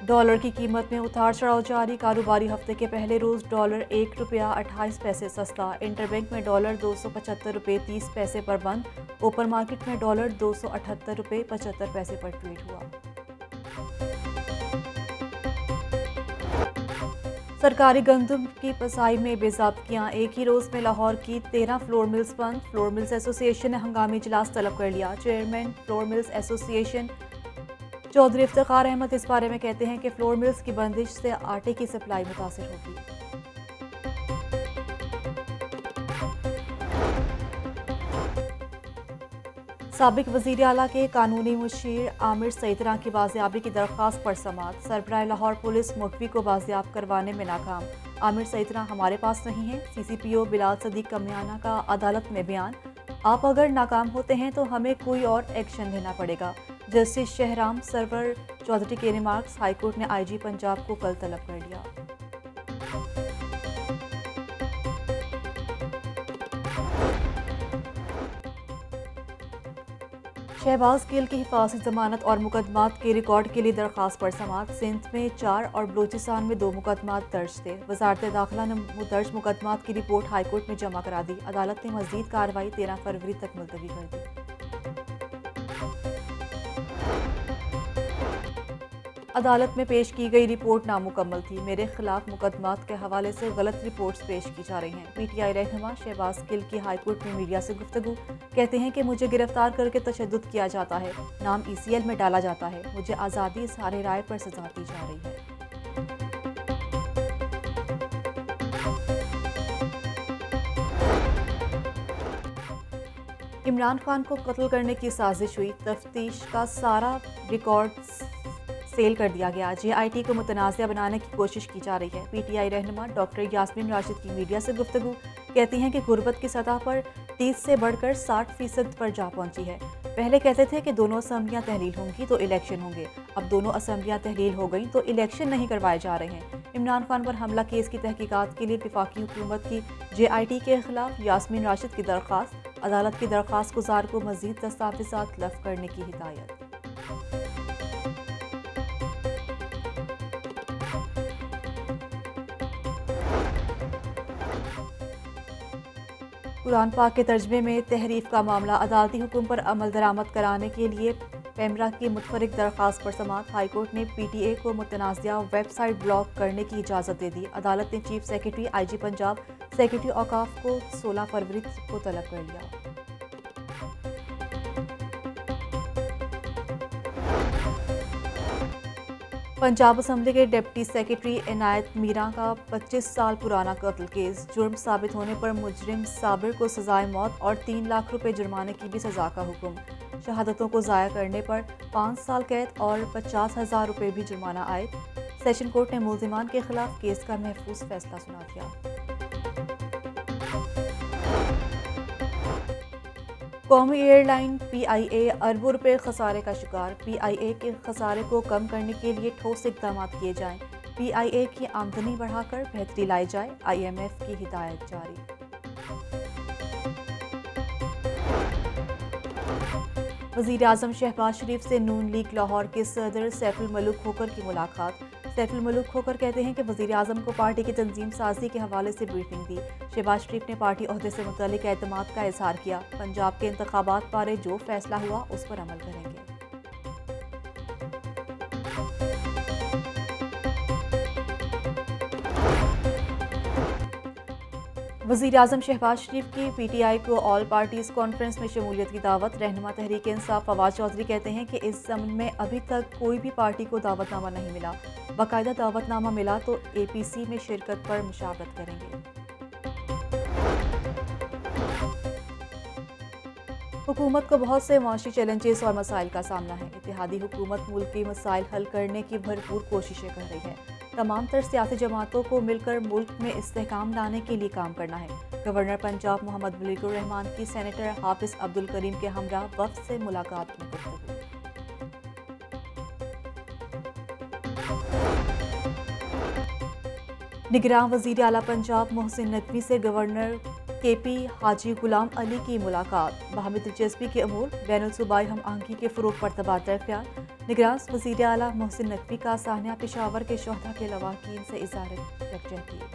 Dollar की कीमत में उतार चढ़ाव जारी। कारोबारी हफ्ते के पहले रोज डॉलर 1 रुपया 28 पैसे सस्ता। इंटरबैंक में डॉलर 275 रुपये 30 पैसे पर बंद। ओपन मार्केट में डॉलर 278 रुपये 75 पैसे पर ट्रेड हुआ। सरकारी गंदम की पसाई में बेज़ाब्तियां। एक ही रोज में लाहौर की 13 फ्लोर मिल्स बंद। फ्लोर मिल्स एसोसिएशन ने हंगामी इजलास तलब कर लिया। Chairman flour mills association Chaudhry Iftikhar Ahmad इस बारे में कहते हैं कि फ्लोर मिल्स की बंदिश से आटे की सप्लाई मुतासिर होगी। साबिक वज़ीर आला के कानूनी मुशीर आमिर सईदरा की बाजियाबी की दरख्वास्त पर समाअत। सरबराह लाहौर पुलिस मुखबी को बाजियाब करवाने में नाकाम। आमिर सईदरा हमारे पास नहीं है। CCPO बिलाल सदीक कमियाना का अदालत में बयान। आप अगर नाकाम होते हैं तो हमें कोई और एक्शन लेना पड़ेगा। जस्टिस शहराम सरवर चौधरी के रिमार्क्स। हाईकोर्ट ने IG पंजाब को कल तलब कर लिया। शहबाज गिल की हिफाजती जमानत और मुकदमात के रिकॉर्ड के लिए दरख्वास्त पर समाअत। सिंध में 4 और बलूचिस्तान में 2 मुकदमात दर्ज थे। वजारत दाखिला ने दर्ज मुकदमात की रिपोर्ट हाईकोर्ट में जमा करा दी। अदालत ने मजीद कार्रवाई 13 फरवरी तक मुलतवी कर दी। अदालत में पेश की गई रिपोर्ट नामुकम्मल थी। मेरे खिलाफ मुकदमात के हवाले से गलत रिपोर्ट्स पेश की जा रही हैं। PTI रहनुमा शहबाज गिल की हाईकोर्ट में मीडिया से गुफ्तगू। कहते हैं कि मुझे गिरफ्तार करके तशद्दुद किया जाता है, नाम ECL में डाला जाता है, मुझे आज़ादी सारे राय पर सजा दी जा रही है। इमरान खान को कत्ल करने की साजिश हुई। तफ्तीश का सारा रिकॉर्ड सेल कर दिया गया। JIT को मुतनाज़िया बनाने की कोशिश की जा रही है। PTI रहनुमा डॉक्टर यास्मीन राशिद की मीडिया से गुफ्तगू। कहती हैं कि गुर्बत की सतह पर 30 से बढ़कर 60% पर जा पहुंची है। पहले कहते थे कि दोनों असम्बलियां तहलील होंगी तो इलेक्शन होंगे। अब दोनों असम्बलियां तहलील हो गई तो इलेक्शन नहीं करवाए जा रहे हैं। इमरान खान पर हमला केस की तहकीकात के लिए वफाकी हुकूमत की JIT के खिलाफ यास्मीन राशिद की दरख्वास्त। अदालत की दरख्वास्त गुजार को मजीद दस्तावेज़ात तलब करने की हिदायत। कुरान पाक के तर्जमे में तहरीफ का मामला। अदालती हुक्म पर अमल दरामद कराने के लिए पेमरा की मुतफरिक दरख्वास्त पर समाअत। हाईकोर्ट ने PTA को मुतनाज़िया वेबसाइट ब्लॉक करने की इजाज़त दे दी। अदालत ने chief secretary IG Punjab secretary औकाफ को 16 फरवरी को तलब कर लिया। पंजाब असम्बली के डिप्टी सेक्रेटरी इनायत मीरा का 25 साल पुराना कत्ल केस। जुर्म साबित होने पर मुजरिम साबिर को सजाए मौत और 3 लाख रुपए जुर्माने की भी सजा का हुक्म। शहादतों को ज़ाया करने पर 5 साल कैद और 50,000 रुपए भी जुर्माना आयद। सेशन कोर्ट ने मुल्जिमान के खिलाफ केस का महफूज फैसला सुना दिया। कौमी एयरलाइन PIA अरबों रुपए खसारे का शिकार। PIA के खसारे को कम करने के लिए ठोस इक़दाम किए जाएं। PIA की आमदनी बढ़ाकर बेहतरी लाई जाए। IMF की हिदायत जारी। वज़ीर आज़म शहबाज शरीफ से नून लीग लाहौर के सदर सैफुल मलूक खोखर की मुलाकात। सैफुल मलूक खोखर कहते हैं कि वज़ीर आज़म को पार्टी की तंजीम साजी के हवाले से ब्रीफिंग दी। शहबाज शरीफ ने पार्टी ओहदे से मुतल्लिक एतमाद का इजहार किया। पंजाब के इंतखाबात बारे जो फैसला हुआ उस पर अमल करेंगे। वज़ीर आज़म शहबाज शरीफ की PTI को ऑल पार्टीज़ कॉन्फ्रेंस में शमूलियत की दावत। रहनुमा तहरीक इंसाफ फवाद चौधरी कहते हैं कि इस ज़मन में अभी तक कोई भी पार्टी को दावतनामा नहीं मिला। बाकायदा दावतनामा मिला तो APC में शिरकत पर मुशावरत करेंगे। हुकूमत को बहुत से माशी चैलेंजेस और मसाइल का सामना है। इत्तेहादी हुकूमत मुल्क के मसाइल हल करने की भरपूर कोशिशें कर रही है। तमाम तर सियासी जमातों को मिलकर मुल्क में इस्तेहकाम लाने के लिए काम करना है। गवर्नर पंजाब मोहम्मद मुलीकुर रहमान की सेनेटर हाफिज अब्दुल करीम के हमरा वफ्द से मुलाकात में गुफ्तगू। निगरान वज़ीर आला पंजाब मोहसिन नकवी से गवर्नर KP हाजी गुलाम अली की मुलाकात। बाहमी दिलचस्पी के अमूर बैनुल-सूबाई हम आहंगी के फ़रोग़ पर तबादला ख्याल। निगरान वज़ीर आला मोहसिन नकवी का सानिया पेशावर के शोहदा के लवाहीन से इज़हार यकजहती।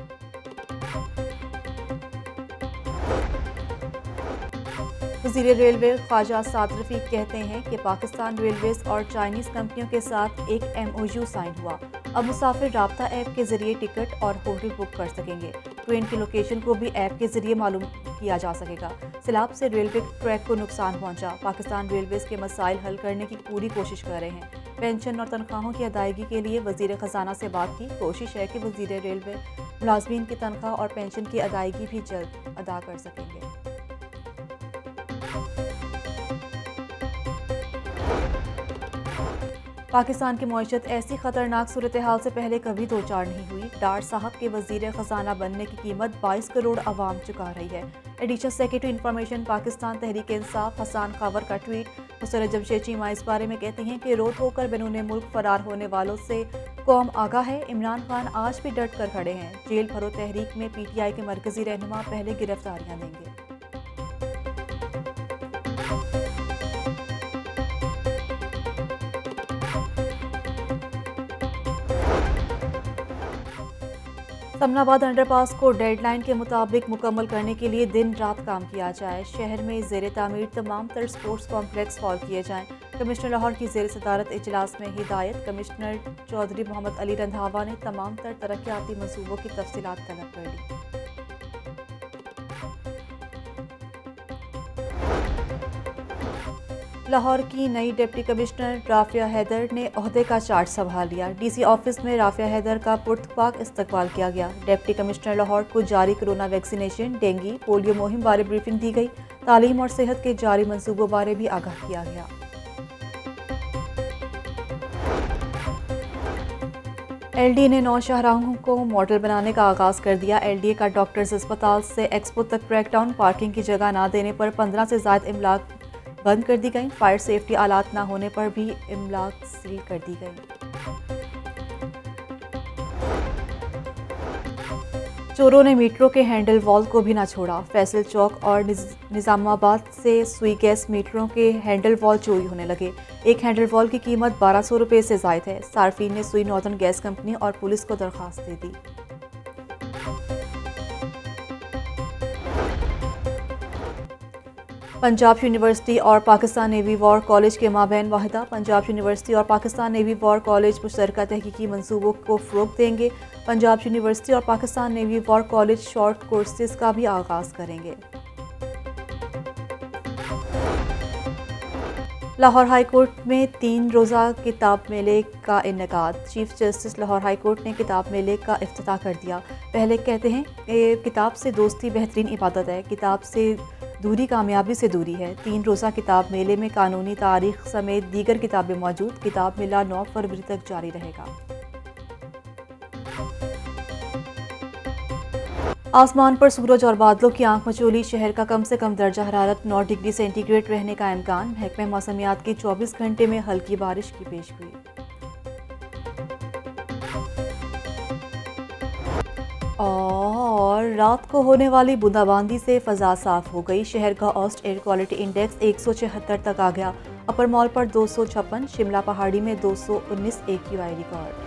वज़ीर रेलवे ख्वाजा साद रफ़ीक कहते हैं कि पाकिस्तान रेलवेज़ और चाइनीज़ कंपनियों के साथ एक MOU साइन हुआ। अब मुसाफिर राब्ता ऐप के ज़रिए टिकट और होटल बुक कर सकेंगे। ट्रेन की लोकेशन को भी ऐप के ज़रिए मालूम किया जा सकेगा। सैलाब से रेलवे ट्रैक को नुकसान पहुंचा। पाकिस्तान रेलवेज़ के मसाइल हल करने की पूरी कोशिश कर रहे हैं। पेंशन और तनख्वाहों की अदायगी के लिए वज़ीर ख़जाना से बात की। कोशिश है कि वज़ीर रेलवे मुलाज़मीन की तनख्वाह और पेंशन की अदायगी भी जल्द अदा कर सकेंगे। पाकिस्तान की मईशत ऐसी खतरनाक सूरत हाल से पहले कभी दो चार नहीं हुई। डार साहब के वज़ीर ख़जाना बनने की कीमत 22 करोड़ आवाम चुका रही है। Additional secretary information Pakistan Tehreek Insaf Hassan Khawar का ट्वीट। मुसर्रत जमशेद चीमा इस बारे में कहती हैं कि रोत होकर बैरून मुल्क फरार होने वालों से कौम आगाह है। इमरान खान आज भी डट कर खड़े हैं। जेल भरो तहरीक में PTI के मरकजी रहनुमा पहले गिरफ्तारियां देंगे। समनाबाद अंडरपास को डेडलाइन के मुताबिक मुकम्मल करने के लिए दिन रात काम किया जाए। शहर में ज़ेर तामीर तमाम तर स्पोर्ट्स कॉम्प्लेक्स फॉल किए जाएं। कमिश्नर लाहौर की ज़ेर सदारत इजलास में हिदायत। कमिश्नर चौधरी मोहम्मद अली रंधावा ने तमाम तर तरक्याती मंसूबों की तफसीलात तलब कर ली। लाहौर की नई डिप्टी कमिश्नर राफिया हैदर ने ओहदे का चार्ज संभाल लिया। DC ऑफिस में राफिया हैदर का पुरतपाक इस्तकबाल किया गया। डिप्टी कमिश्नर लाहौर को जारी कोरोना वैक्सीनेशन, डेंगू, पोलियो मुहिम बारे ब्रीफिंग दी गई। तालीम और सेहत के जारी मंसूबों बारे भी आगाह किया गया। LDA ने 9 शाहराहों को मॉडल बनाने का आगाज़ कर दिया। LDA का डॉक्टर्स अस्पताल से एक्सपो तक क्रैकडाउन। पार्किंग की जगह ना देने पर 15 से ज़ायद इमलाक बंद कर दी गई। फायर सेफ्टी आलात ना होने पर भी इमलाक सील कर दी गई। चोरों ने मीटरों के हैंडल वॉल को भी ना छोड़ा। फैसल चौक और निज़ामाबाद से सुई गैस मीटरों के हैंडल वॉल चोरी होने लगे। एक हैंडल वॉल की कीमत 1200 रुपये से ज़ायद है। सार्फिन ने सुई नॉर्दर्न गैस कंपनी और पुलिस को दरख्वास्त दे दी। पंजाब यूनिवर्सिटी और पाकिस्तान नेवी वॉर कॉलेज के माबैन वाहिदा। पंजाब यूनिवर्सिटी और पाकिस्तान नेवी वॉर कॉलेज मुश्तरका तहकीकी मंसूबों को फ़रोग़ देंगे। पंजाब यूनिवर्सिटी और Pakistan navy war college short courses का भी आगाज़ करेंगे। लाहौर हाई कोर्ट में 3 रोज़ा किताब मेले का इनेकाद। Chief justice Lahore high court ने किताब मेले का इफ्तिताह कर दिया। पहले कहते हैं किताब से दोस्ती बेहतरीन इबादत है, किताब से दूरी कामयाबी से दूरी है। 3 रोज़ा किताब मेले में कानूनी तारीख समेत दीगर किताबें मौजूद। किताब मेला 9 फरवरी तक जारी रहेगा। आसमान पर सूरज और बादलों की आंख मचोली। शहर का कम से कम दर्जा हरारत 9 डिग्री सेंटीग्रेड रहने का इम्कान। महकमे मौसमियात की 24 घंटे में हल्की बारिश की पेशगोई। और रात को होने वाली बूंदाबांदी से फ़ज़ा साफ़ हो गई। शहर का औसत एयर क्वालिटी इंडेक्स 176 तक आ गया। अपर मॉल पर 256, शिमला पहाड़ी में 219 AQI रिकॉर्ड।